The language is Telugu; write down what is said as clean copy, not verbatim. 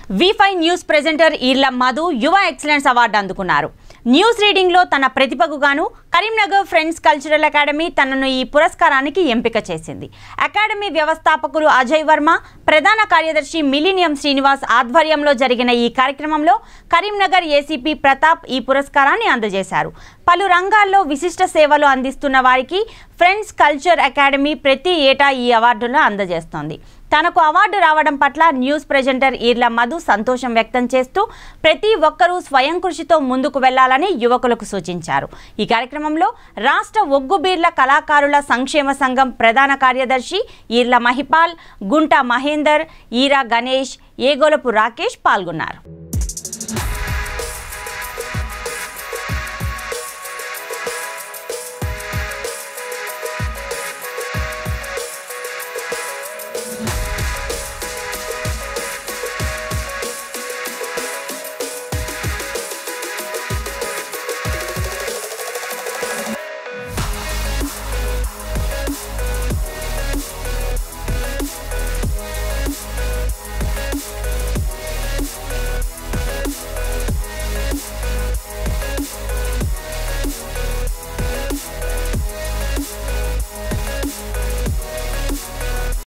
V5 news presenter Eerla Madhu యువ ఎక్సలెన్స్ అవార్డు అందుకున్నారు. న్యూస్ రీడింగ్ లో తన ప్రతిభకు గాను కరీంనగర్ ఫ్రెండ్స్ కల్చరల్ అకాడమీ తనను ఈ పురస్కారానికి ఎంపిక చేసింది. అకాడమీ వ్యవస్థాపకులు అజయ్ వర్మ, ప్రధాన కార్యదర్శి మిలీనియం శ్రీనివాస్ ఆధ్వర్యంలో జరిగిన ఈ కార్యక్రమంలో కరీంనగర్ ఏసీపీ ప్రతాప్ ఈ పురస్కారాన్ని అందజేశారు. పలు రంగాల్లో విశిష్ట సేవలు అందిస్తున్న వారికి ఫ్రెండ్స్ కల్చర్ అకాడమీ ప్రతి ఏటా ఈ అవార్డులను అందజేస్తోంది. తనకు అవార్డు రావడం పట్ల న్యూస్ ప్రెజెంటర్ ఈర్ల మధు సంతోషం వ్యక్తం చేస్తూ ప్రతి ఒక్కరూ స్వయం కృషితో ముందుకు వెళ్లాలని యువకులకు సూచించారు. ఈ కార్యక్రమంలో రాష్ట్ర ఒగ్గుబీర్ల కళాకారుల సంక్షేమ సంఘం ప్రధాన కార్యదర్శి ఈర్ల మహిపాల్, గుంట మహేందర్, ఈరా గణేష్, ఏగోలపు రాకేష్ పాల్గొన్నారు.